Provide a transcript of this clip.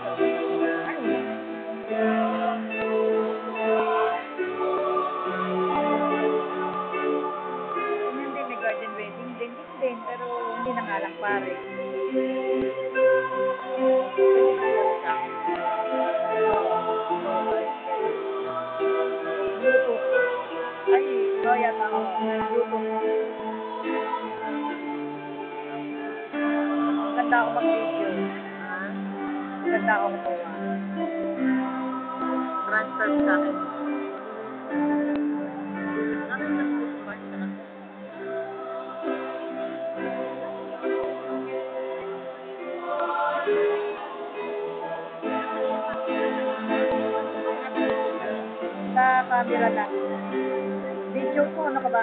Ganyan din, may garden wedding din, pero hindi na nga lang pare. Ay, loya ako. Maganda ako mag-video. Maganda ako kumawa. Transfer sa akin. Ano yung nag-support ka na? Sa camera na. Video ko, ano ka ba?